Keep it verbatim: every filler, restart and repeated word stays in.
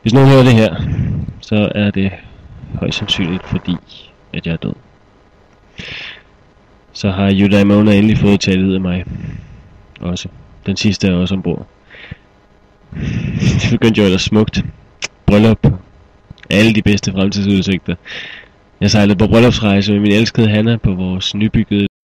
Hvis nogen hører det her, så er det højst sandsynligt fordi, at jeg er død. Så har Eudaimona endelig fået taget ud af mig. Også. Den sidste er også ombord. Det begyndte jo ellers smukt. Bryllup. Alle de bedste fremtidsudsigter. Jeg sejlede på bryllupsrejse med min elskede Hanna på vores nybyggede